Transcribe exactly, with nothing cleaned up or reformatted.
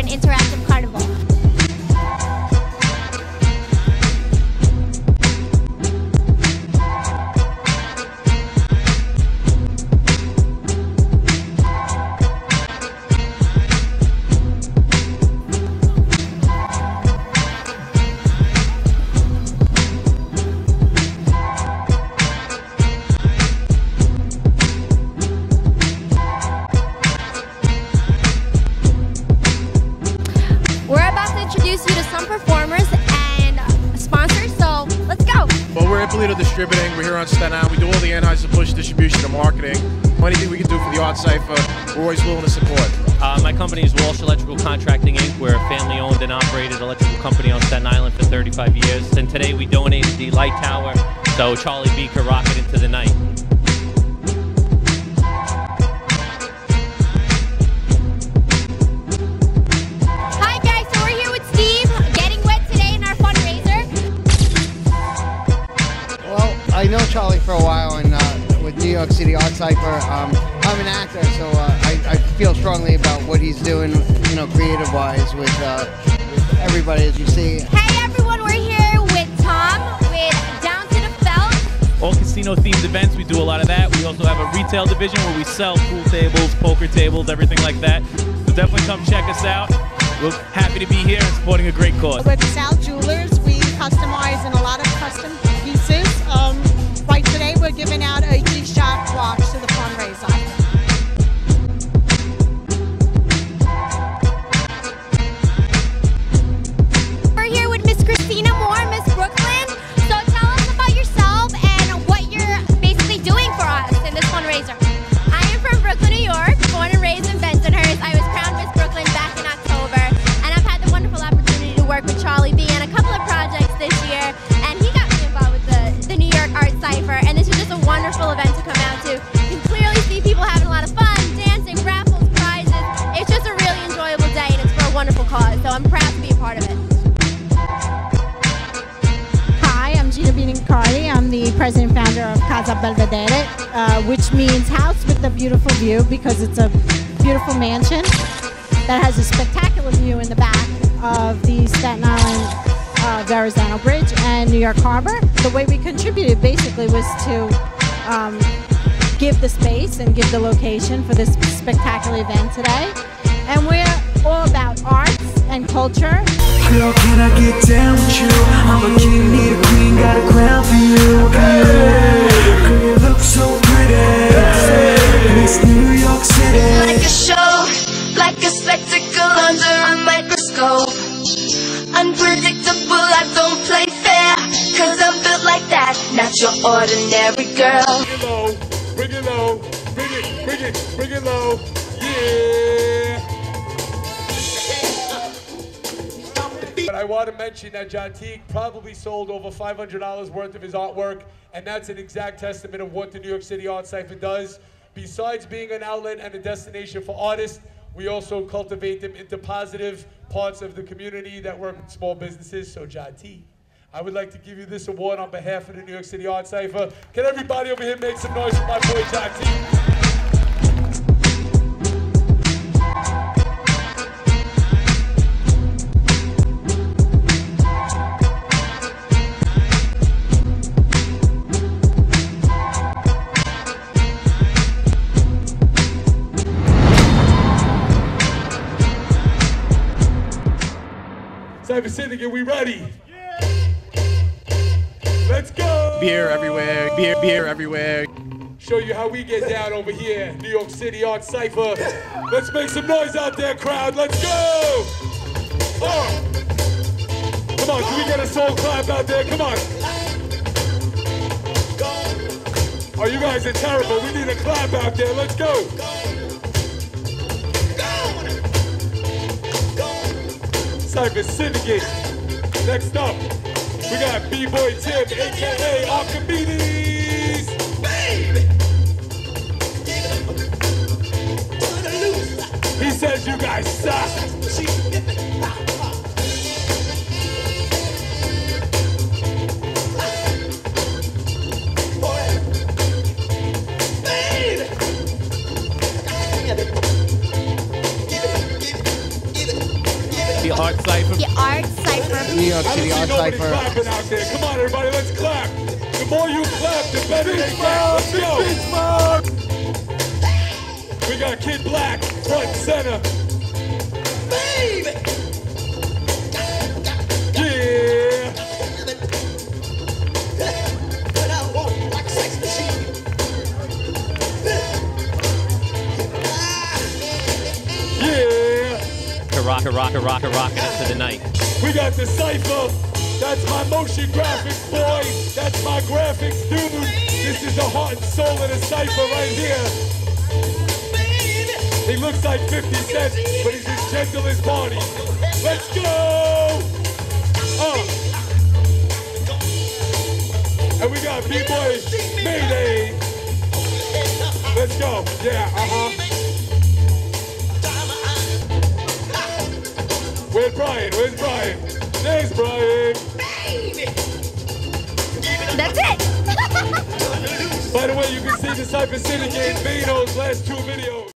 interactive carnival. Introduce you to some performers and sponsors, so let's go. Well, we're Ippolito Distributing. We're here on Staten Island. We do all the Anheuser-Busch distribution and marketing. Anything we can do for the Art Cypher, we're always willing to support. Uh, my company is Walsh Electrical Contracting, Incorporated. We're a family-owned and operated electrical company on Staten Island for thirty-five years. And today we donated the light tower so Charlie B could rock it into the night. I know Charlie for a while, and uh, with New York City Art Cypher, um, I'm an actor, so uh, I, I feel strongly about what he's doing, you know, creative-wise with, uh, with everybody, as you see. Hey everyone, we're here with Tom with Down to the Felt. All casino-themed events, we do a lot of that. We also have a retail division where we sell pool tables, poker tables, everything like that. So definitely come check us out. We're happy to be here and supporting a great cause. With Sal Jewelers, we customize in a lot of custom pieces. Um, right today, we're giving out a G-Shock watch to the fundraiser. We're here with Miss Christina Moore, Miss Brooklyn. So tell us about yourself and what you're basically doing for us in this fundraiser. I am from Brooklyn, New York, born and raised in Bensonhurst. I was crowned Miss Brooklyn back in October, and I've had the wonderful opportunity to work with Charlie B on a couple of projects this year, and he got me involved with the, the New York Art Cypher, and this is just a wonderful event to come out to. You can clearly see people having a lot of fun, dancing, raffles, prizes. It's just a really enjoyable day, and it's for a wonderful cause, so I'm proud to be a part of it. Hi, I'm Gina Binincardi. I'm the president and founder of Casa Belvedere, uh, which means house with a beautiful view, because it's a beautiful mansion that has a spectacular view in the back of the Staten Island uh, Verrazano Bridge and New York Harbor. The way we contributed basically was to um, give the space and give the location for this spectacular event today. And we're all about arts and culture. Girl, can I get down with you? I'm a king, need a queen, got a crown for you. Girl, you look so pretty. It's New York City. Like a show, like a spectacle under a microscope. Unpredictable, I don't play fair, cause I'm built like that, not your ordinary girl. Bring it low, bring it low, bring it, bring it, bring it low, yeah. But I want to mention that Jantique probably sold over five hundred dollars worth of his artwork, and that's an exact testament of what the New York City Art Cypher does. Besides being an outlet and a destination for artists, we also cultivate them into positive parts of the community that work with small businesses. So Jantique, I would like to give you this award on behalf of the New York City Art Cypher. Can everybody over here make some noise for my boy Jantique? Cypher Syndicate, we ready? Yeah. Let's go! Beer everywhere, beer, beer everywhere. Show you how we get down over here, New York City Art Cypher. Let's make some noise out there, crowd. Let's go! Oh. Come on, can we get a soul clap out there? Come on. Oh, you guys are terrible. We need a clap out there. Let's go. Cypher Syndicate. Next up, we got B-Boy Tim, a k a. Archimedes. Baby. He says you guys suck. Art Cypher. The Art Cypher. New York I City don't Art see nobody Cypher. clapping out there. Come on, everybody, let's clap. The more you clap, the better they get. Let's go. We got Kid Black, front and center. Baby. Yeah. Yeah. Rock, rock, rock, rocking into the night. We got the Cypher. That's my motion graphics boy. That's my graphics dude. This is the heart and soul of the Cypher right here. He looks like fifty cent, but he's as gentle as Barney. Let's go! Uh. And we got B-Boy Mayday. Let's go. Yeah, uh-huh. Where's Brian? Where's Brian? There's Brian. That's it. By the way, you can see the Cypher Syndicate in Vino's last two videos.